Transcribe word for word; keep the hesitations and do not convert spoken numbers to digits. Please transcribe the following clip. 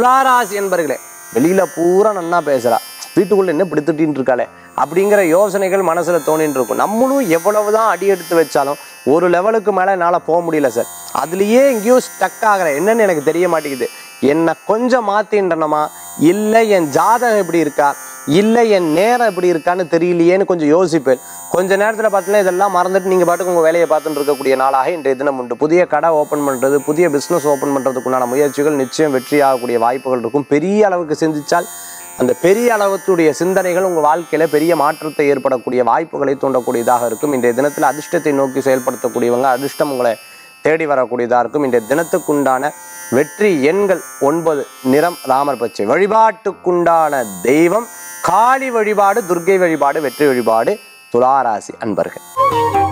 துளாராசி என்பர்களே, வெளியில பூரா நன்னா பேசுறா, வீட்டுக்குள்ள என்ன பிடித்துட்டின்னு இருக்காளே அப்படிங்கிற யோசனைகள் மனசுல தோணின்னு இருக்கும். நம்மளும் எவ்வளவுதான் அடி எடுத்து வச்சாலும் ஒரு லெவலுக்கு மேல என்னால போக முடியல சார், அதுலயே எங்கேயோ ஸ்டக் ஆகிறேன், என்னன்னு எனக்கு தெரிய மாட்டேங்குது, என்னை கொஞ்சம் மாத்தின்றனமா, இல்லை என் ஜாதகம் எப்படி இருக்கா, இல்லை என் நேரம் எப்படி இருக்கான்னு தெரியலையேன்னு கொஞ்சம் யோசிப்பேன். கொஞ்ச நேரத்தில் பார்த்தீங்கன்னா இதெல்லாம் மறந்துட்டு நீங்கள் பாட்டுக்கு உங்கள் வேலையை பார்த்துட்டு இருக்கக்கூடிய நாளாக இன்றைய தினம் உண்டு. புதிய கடை ஓப்பன் பண்ணுறது, புதிய பிஸ்னஸ் ஓப்பன் பண்ணுறதுக்குண்டான முயற்சிகள் நிச்சயம் வெற்றி ஆகக்கூடிய வாய்ப்புகள் இருக்கும். பெரிய அளவுக்கு சிந்திச்சால் அந்த பெரிய அளவுடைய சிந்தனைகள் உங்கள் வாழ்க்கையில் பெரிய மாற்றத்தை ஏற்படக்கூடிய வாய்ப்புகளை தூண்டக்கூடியதாக இருக்கும். இன்றைய தினத்தில் அதிர்ஷ்டத்தை நோக்கி செயல்படுத்தக்கூடியவங்க, அதிர்ஷ்டம் உங்களை தேடி வரக்கூடியதாக இருக்கும். இன்றைய தினத்துக்குண்டான வெற்றி எண்கள் ஒன்பது, நிறம் ராமர் பச்சை. வழிபாட்டுக்குண்டான தெய்வம் காளி வழிபாடு, துர்க்கை வழிபாடு, வெற்றி வழிபாடு. துளாராசி அன்பர்கள்.